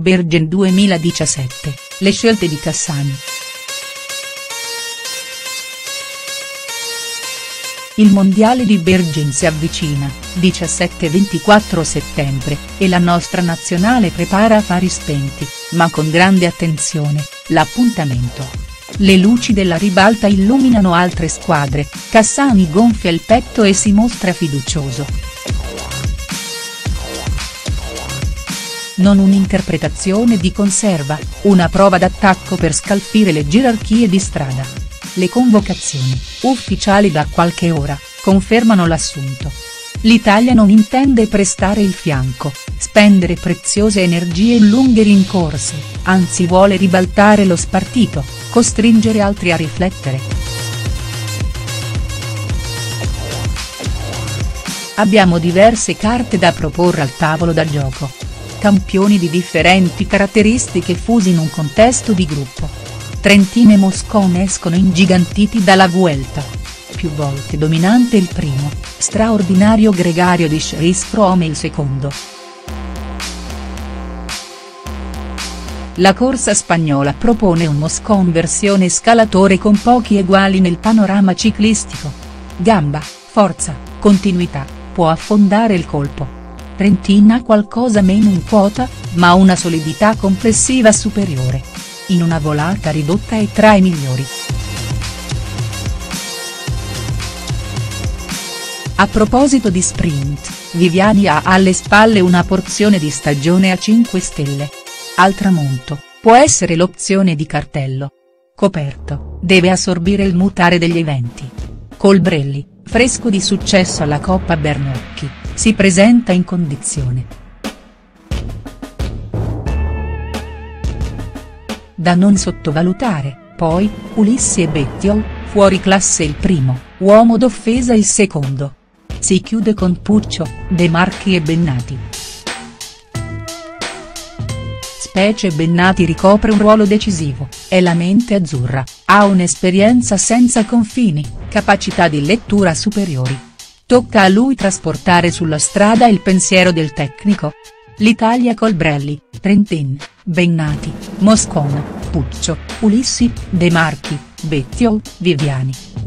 Bergen 2017, le scelte di Cassani. Il mondiale di Bergen si avvicina, 17-24 settembre, e la nostra nazionale prepara a fari spenti, ma con grande attenzione, l'appuntamento. Le luci della ribalta illuminano altre squadre, Cassani gonfia il petto e si mostra fiducioso. Non un'interpretazione di conserva, una prova d'attacco per scalfire le gerarchie di strada. Le convocazioni, ufficiali da qualche ora, confermano l'assunto. L'Italia non intende prestare il fianco, spendere preziose energie in lunghe rincorse, anzi vuole ribaltare lo spartito, costringere altri a riflettere. Abbiamo diverse carte da proporre al tavolo da gioco. Campioni di differenti caratteristiche fusi in un contesto di gruppo. Trentin e Moscon escono ingigantiti dalla Vuelta. Più volte dominante il primo, straordinario gregario di Chris Froome il secondo. La corsa spagnola propone un Moscon versione scalatore con pochi eguali nel panorama ciclistico. Gamba, forza, continuità, può affondare il colpo. Trentin ha qualcosa meno in quota, ma una solidità complessiva superiore. In una volata ridotta è tra i migliori. A proposito di sprint, Viviani ha alle spalle una porzione di stagione a 5 stelle. Al tramonto, può essere l'opzione di cartello. Coperto, deve assorbire il mutare degli eventi. Colbrelli, fresco di successo alla Coppa Bernocchi, si presenta in condizione da non sottovalutare, poi, Ulissi e Bettiol, fuori classe il primo, uomo d'offesa il secondo. Si chiude con Puccio, De Marchi e Bennati. Specie Bennati ricopre un ruolo decisivo, è la mente azzurra, ha un'esperienza senza confini, capacità di lettura superiori. Tocca a lui trasportare sulla strada il pensiero del tecnico. L'Italia Colbrelli, Trentin, Bennati, Moscon, Puccio, Ulissi, De Marchi, Bettiol, Viviani.